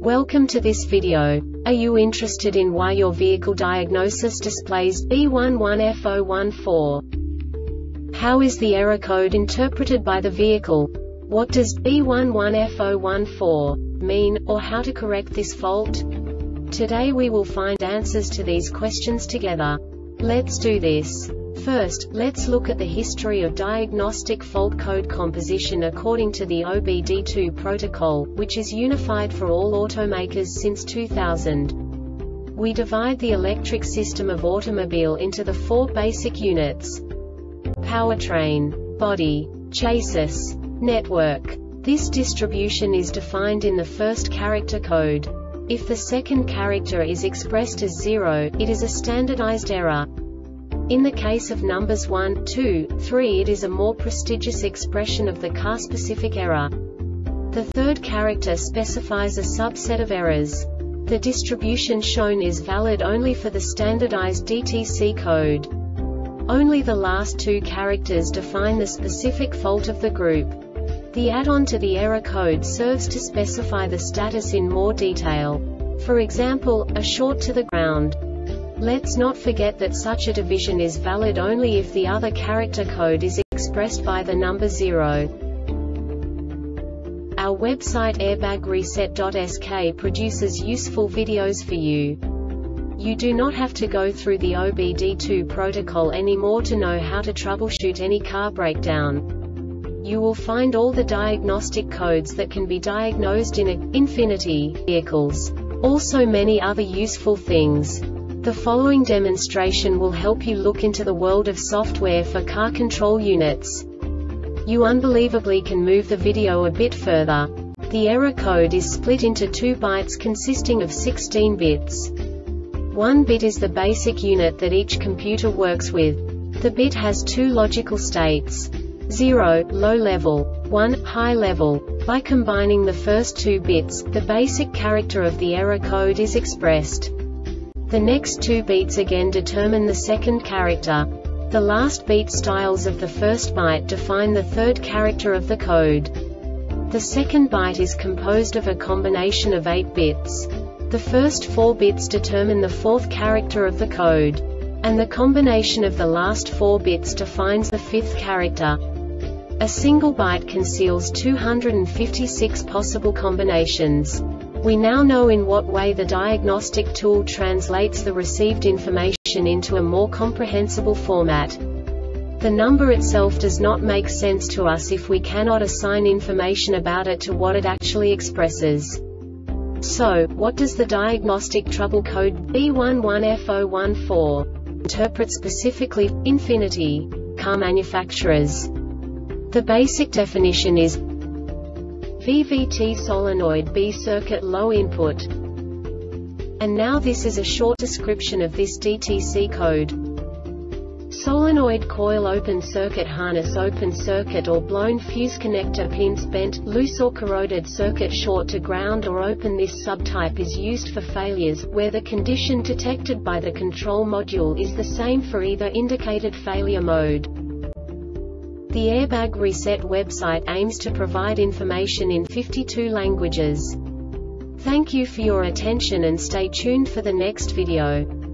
Welcome to this video. Are you interested in why your vehicle diagnosis displays B11F014? How is the error code interpreted by the vehicle? What does B11F014 mean, or how to correct this fault? Today we will find answers to these questions together. Let's do this. First, let's look at the history of diagnostic fault code composition according to the OBD2 protocol, which is unified for all automakers since 2000. We divide the electric system of automobile into the four basic units: powertrain, body, chassis, network. This distribution is defined in the first character code. If the second character is expressed as 0, it is a standardized error. In the case of numbers 1, 2, 3, it is a more prestigious expression of the car-specific error. The third character specifies a subset of errors. The distribution shown is valid only for the standardized DTC code. Only the last two characters define the specific fault of the group. The add-on to the error code serves to specify the status in more detail. For example, a short to the ground. Let's not forget that such a division is valid only if the other character code is expressed by the number 0. Our website airbagreset.sk produces useful videos for you. You do not have to go through the OBD2 protocol anymore to know how to troubleshoot any car breakdown. You will find all the diagnostic codes that can be diagnosed in Infiniti vehicles. Also many other useful things. The following demonstration will help you look into the world of software for car control units. You unbelievably can move the video a bit further. The error code is split into 2 bytes consisting of 16 bits. 1 bit is the basic unit that each computer works with. The bit has 2 logical states: 0, low level, 1, high level. By combining the first 2 bits, the basic character of the error code is expressed. The next 2 beats again determine the second character. The last beat styles of the first byte define the third character of the code. The second byte is composed of a combination of 8 bits. The first 4 bits determine the fourth character of the code. And the combination of the last 4 bits defines the fifth character. A single byte conceals 256 possible combinations. We now know in what way the diagnostic tool translates the received information into a more comprehensible format. The number itself does not make sense to us if we cannot assign information about it to what it actually expresses. So, what does the diagnostic trouble code B11F014 interpret specifically for Infiniti car manufacturers? The basic definition is VVT solenoid B circuit low input. And now this is a short description of this DTC code. Solenoid coil open circuit harness open circuit or blown fuse connector pins bent, loose or corroded circuit short to ground or open. This subtype is used for failures, where the condition detected by the control module is the same for either indicated failure mode. The Airbag Reset website aims to provide information in 52 languages. Thank you for your attention and stay tuned for the next video.